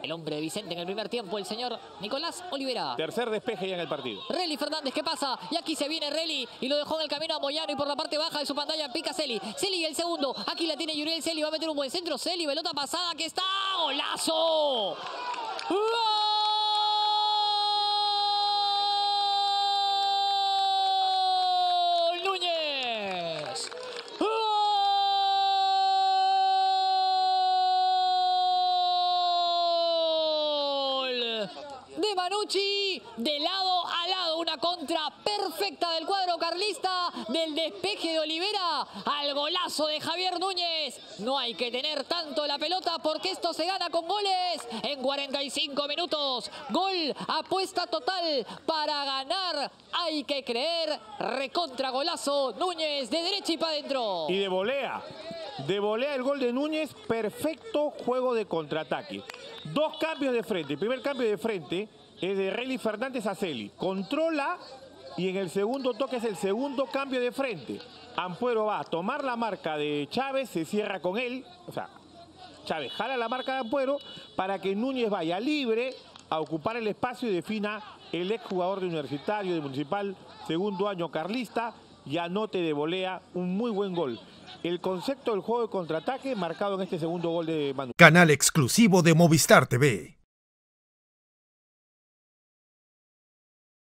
El hombre de Vicente en el primer tiempo, el señor Nicolás Olivera. Tercer despeje ya en el partido. Relly Fernández, ¿qué pasa? Y aquí se viene Relly y lo dejó en el camino a Moyano y por la parte baja de su pantalla pica Celi. Celi el segundo. Aquí la tiene Yuriel Celi. Va a meter un buen centro. Celi, pelota pasada. ¡Que está! ¡Golazo! ¡Gol! ¡Núñez! De Manucci, de lado a lado, una contra perfecta del cuadro carlista, del despeje de Olivera al golazo de Javier Núñez. No hay que tener tanto la pelota porque esto se gana con goles en 45 minutos. Gol, apuesta total para ganar. Hay que creer, recontra golazo, Núñez de derecha y para adentro. Y de volea el gol de Núñez, perfecto juego de contraataque. Dos cambios de frente. El primer cambio de frente es de Relly Fernández a Celi. Controla y en el segundo toque es el segundo cambio de frente. Ampuero va a tomar la marca de Chávez, se cierra con él. O sea, Chávez jala la marca de Ampuero para que Núñez vaya libre a ocupar el espacio y defina el exjugador de Universitario, de Municipal, segundo año carlista, y anote de volea un muy buen gol. El concepto del juego de contraataque marcado en este segundo gol de Manu. Canal exclusivo de Movistar TV.